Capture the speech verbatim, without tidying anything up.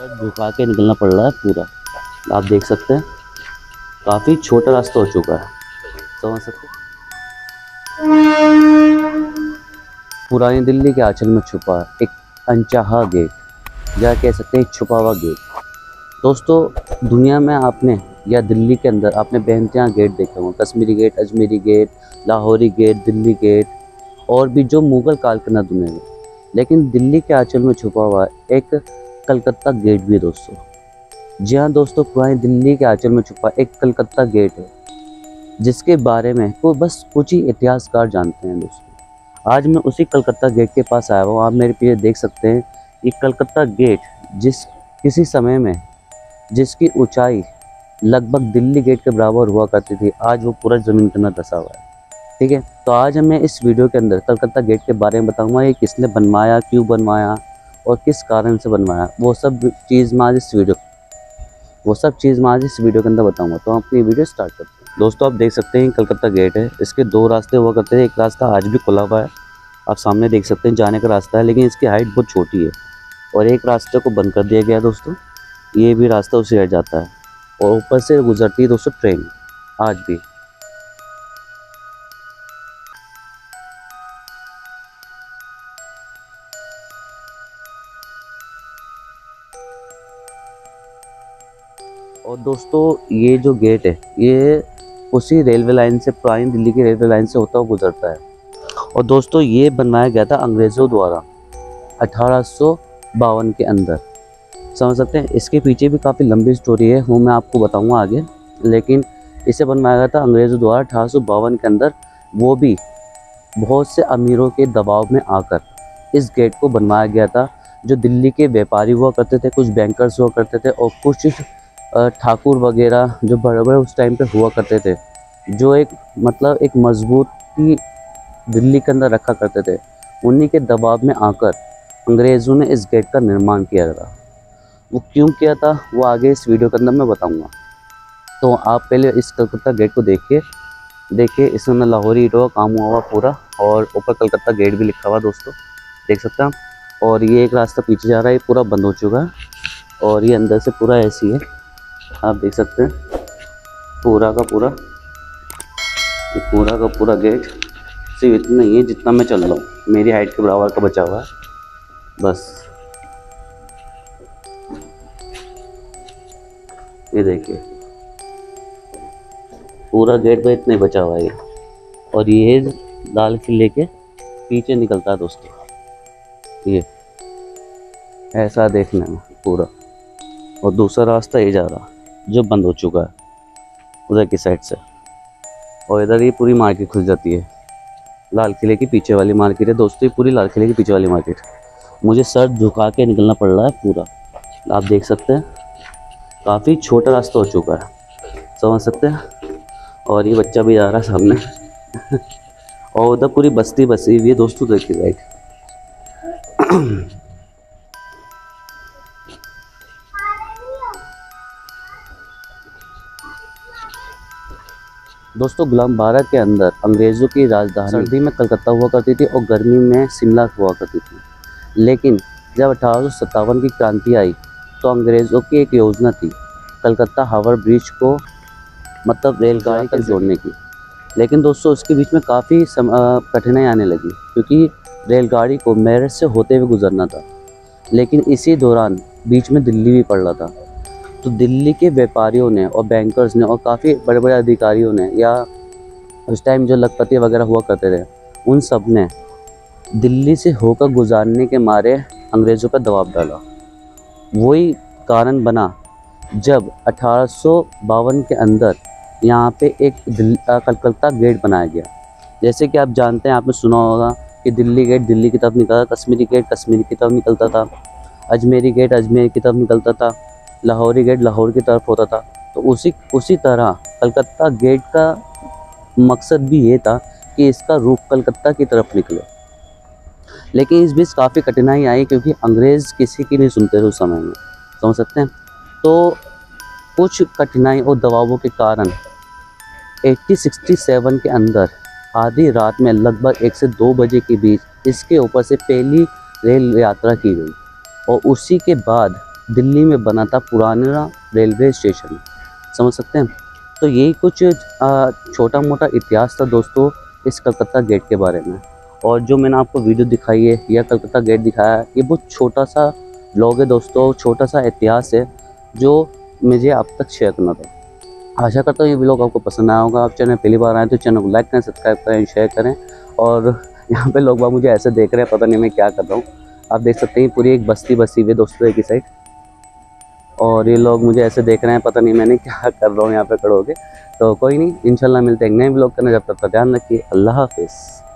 Sir झुका के निकलना पड़ रहा है पूरा। आप देख सकते हैं काफ़ी छोटा रास्ता हो चुका है, समझ सकते हैं। पुरानी दिल्ली के आंचल में छुपा एक अनचाहा गेट, या कह सकते हैं एक छुपा हुआ गेट। दोस्तों दुनिया में आपने या दिल्ली के अंदर आपने बेनतहा गेट देखे होंगे, Kashmiri gate, Ajmeri gate, Lahori gate, Delhi gate और भी जो मुग़ल काल के न दुनिया में, लेकिन दिल्ली के आंचल में छुपा हुआ एक कलकत्ता गेट भी है दोस्तों। जी हाँ दोस्तों, पुरानी दिल्ली के आंचल में छुपा एक कलकत्ता गेट है जिसके बारे में को बस कुछ ही इतिहासकार जानते हैं दोस्तों। आज मैं उसी कलकत्ता गेट के पास आया हूँ। आप मेरे पीछे देख सकते हैं ये कलकत्ता गेट, जिस किसी समय में जिसकी ऊंचाई लगभग दिल्ली गेट के बराबर हुआ करती थी, आज वो पूरा ज़मीन के अंदर धंसा हुआ है। ठीक है, तो आज मैं इस वीडियो के अंदर कलकत्ता गेट के बारे में बताऊंगा, ये किसने बनवाया, क्यों बनवाया और किस कारण से बनवाया, वो सब चीज़ मैं आज इस वीडियो वो सब चीज़ मैं आज इस वीडियो के अंदर बताऊंगा। तो हम अपनी वीडियो स्टार्ट करते हैं। दोस्तों आप देख सकते हैं कलकत्ता गेट है, इसके दो रास्ते हुआ करते थे। एक रास्ता आज भी खुला हुआ है, आप सामने देख सकते हैं जाने का रास्ता है, लेकिन इसकी हाइट बहुत छोटी है। और एक रास्ते को बंद कर दिया गया है दोस्तों, ये भी रास्ता उसी साइड जाता है और ऊपर से गुजरती है दोस्तों ट्रेन आज भी। और दोस्तों ये जो गेट है ये उसी रेलवे लाइन से, पुरानी दिल्ली की रेलवे लाइन से होता हुआ गुजरता है। और दोस्तों ये बनवाया गया था अंग्रेज़ों द्वारा अठारह सौ बावन के अंदर, समझ सकते हैं। इसके पीछे भी काफ़ी लंबी स्टोरी है, वो मैं आपको बताऊंगा आगे, लेकिन इसे बनवाया गया था अंग्रेज़ों द्वारा अठारह सौ बावन के अंदर। वो भी बहुत से अमीरों के दबाव में आकर इस गेट को बनवाया गया था। जो दिल्ली के व्यापारी हुआ करते थे, कुछ बैंकर्स हुआ करते थे और कुछ ठाकुर वगैरह जो बड़े बड़े उस टाइम पे हुआ करते थे, जो एक मतलब एक मजबूती दिल्ली के अंदर रखा करते थे, उन्हीं के दबाव में आकर अंग्रेज़ों ने इस गेट का निर्माण किया था। वो क्यों किया था वो आगे इस वीडियो के अंदर मैं बताऊंगा। तो आप पहले इस कलकत्ता गेट को देखिए देखिए इसमें लाहौरी ईंटों का काम हुआ हुआ पूरा, और ऊपर कलकत्ता गेट भी लिखा हुआ दोस्तों, देख सकते हैं आप। और ये एक रास्ता पीछे जा रहा है, ये पूरा बंद हो चुका है और ये अंदर से पूरा ऐसी है, आप देख सकते हैं पूरा का पूरा, ये पूरा का पूरा गेट सिर्फ इतना ही है जितना मैं चल रहा हूँ, मेरी हाइट के बराबर का बचा हुआ है बस। ये देखिए पूरा गेट में इतना ही बचा हुआ है। और ये लाल किले के पीछे निकलता है दोस्तों, ये ऐसा देखने में पूरा। और दूसरा रास्ता ये जा रहा जो बंद हो चुका है उधर की साइड से, और इधर ये पूरी मार्केट खुल जाती है, लाल किले के पीछे वाली मार्केट है दोस्तों, ये पूरी लाल किले के पीछे वाली मार्केट। मुझे सर झुका के निकलना पड़ रहा है पूरा, आप देख सकते हैं काफ़ी छोटा रास्ता हो चुका है, समझ सकते हैं। और ये बच्चा भी जा रहा है सामने और उधर पूरी बस्ती बसी हुई है दोस्तों, देखिए राइट। दोस्तों गुलाम बारा के अंदर अंग्रेज़ों की राजधानी सर्दी में कलकत्ता हुआ करती थी और गर्मी में शिमला हुआ करती थी। लेकिन जब अठारह सौ सत्तावन की क्रांति आई तो अंग्रेज़ों की एक योजना थी कलकत्ता हावड़ा ब्रिज को मतलब रेलगाड़ी तक जोड़ने की। लेकिन दोस्तों उसके बीच में काफ़ी कठिनाई आने लगी, क्योंकि रेलगाड़ी को मेरठ से होते हुए गुजरना था। लेकिन इसी दौरान बीच में दिल्ली भी पड़ रहा था, तो दिल्ली के व्यापारियों ने और बैंकर्स ने और काफ़ी बड़े बड़े अधिकारियों ने, या उस टाइम जो लखपति वगैरह हुआ करते थे, उन सब ने दिल्ली से होकर गुजारने के मारे अंग्रेज़ों पर दबाव डाला। वही कारण बना जब अठारह सौ बावन के अंदर यहाँ पे एक कलकत्ता गेट बनाया गया। जैसे कि आप जानते हैं, आपने सुना होगा कि दिल्ली गेट दिल्ली की तरफ निकलता था, कश्मीरी गेट कश्मीर की तरफ निकलता था, अजमेरी गेट अजमेर की तरफ निकलता था, लाहौरी गेट लाहौर की तरफ होता था। तो उसी उसी तरह कलकत्ता गेट का मकसद भी ये था कि इसका रुख कलकत्ता की तरफ निकले। लेकिन इस बीच काफ़ी कठिनाई आई, क्योंकि अंग्रेज़ किसी की नहीं सुनते थे उस समय में, समझ सकते हैं। तो कुछ कठिनाई और दबावों के कारण अठारह सौ सरसठ के अंदर आधी रात में लगभग एक से दो बजे के बीच इसके ऊपर से पहली रेल यात्रा की गई। और उसी के बाद दिल्ली में बना था पुराना रेलवे स्टेशन, समझ सकते हैं। तो यही कुछ छोटा मोटा इतिहास था दोस्तों इस कलकत्ता गेट के बारे में। और जो मैंने आपको वीडियो दिखाई है या कलकत्ता गेट दिखाया है, ये बहुत छोटा सा ब्लॉग है दोस्तों, छोटा सा इतिहास है जो मुझे आप तक शेयर करना था। आशा करता हूँ ये व्लॉग आपको पसंद आया होगा। आप चैनल पहली बार आए तो चैनल को लाइक करें, सब्सक्राइब करें, शेयर करें। और यहाँ पे लोग बाग मुझे ऐसे देख रहे हैं, पता नहीं मैं क्या कर रहा हूँ। आप देख सकते हैं पूरी एक बस्ती बसी हुई है दोस्तों एक ही साइड, और ये लोग मुझे ऐसे देख रहे हैं, पता नहीं मैंने क्या कर रहा हूँ यहाँ पे खड़े होके। तो कोई नहीं, इंशाल्लाह मिलते हैं नए व्लॉग करने, जब तक का ध्यान रखिए। अल्लाह हाफिज़।